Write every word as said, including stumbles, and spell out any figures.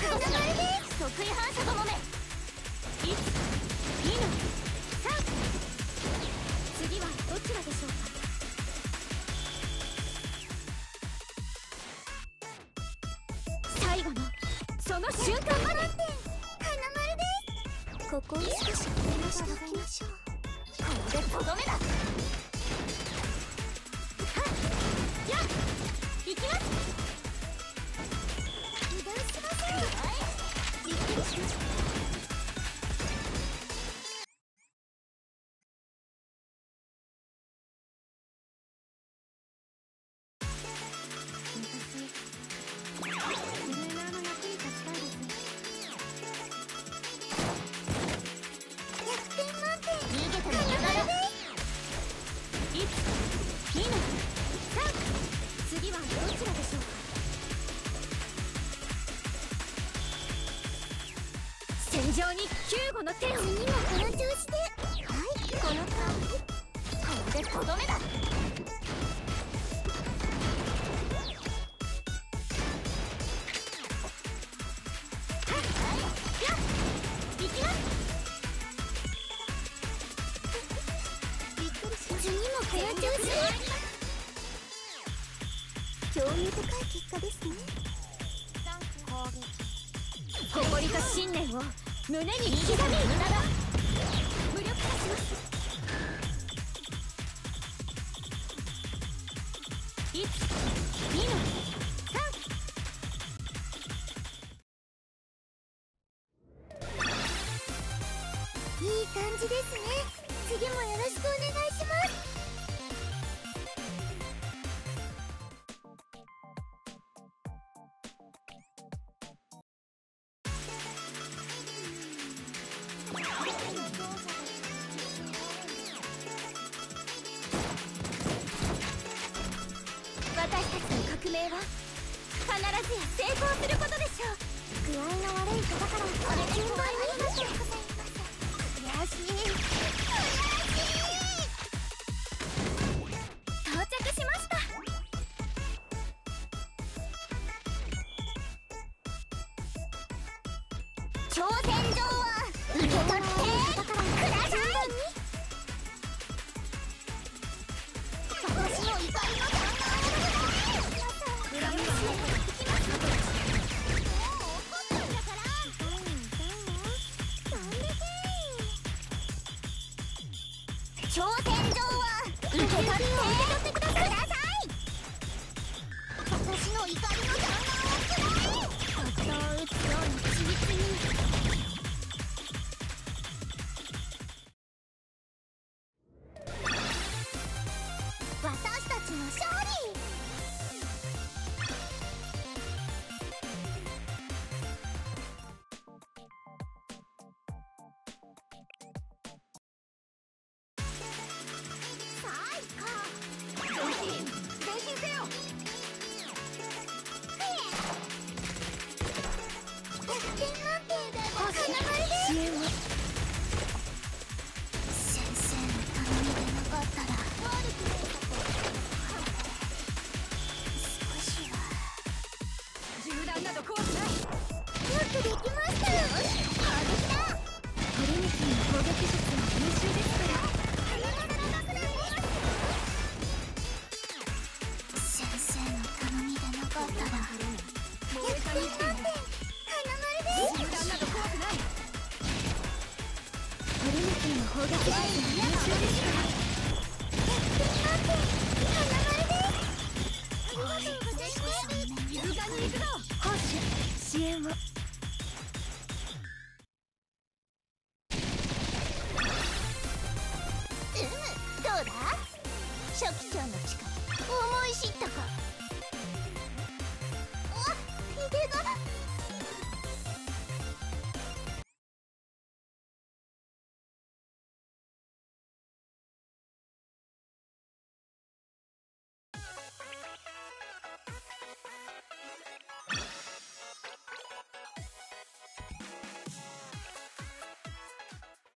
得意反射ともめいち、にのさん。次はどちらでしょうか。最後のその瞬間まで。花丸です。ここを少し触れましておきましょう。これでとどめだ。はっやっ行きます。移動しましょう。びっくりしました。次はどちらでしょうか。戦場に救護の手を。次もこの調子で。はい、この顔。これでとどめだ。興味深い結果ですね。誇りと信念を胸に刻み無駄だ。無力化します。いち、にのさん。いい感じですね。次もよろしくお願いします。私たちの革命は必ずや成功することでしょう。具合の悪い方からこれ順番ありがとうございます。悔しい悔しい。到着しました。挑戦状は受け取ってください。私の怒りの弾丸挑戦状は受け取って受け取ってください。私の怒りの弾丸をくらえ。夫を撃つように緻密に。私たちの勝利。できました。よし、攻撃だ。トリニティの攻撃術は優秀ですから。先生の頼みでなかったらひゃくてん満点。花丸です。銃弾など怖くない。トリニティの攻撃術は優秀ですから。ひゃくてん満点。花丸です。ありがとうございます。勇敢に行くぞ。攻守支援を。どうだ？初期長の力思い知ったか？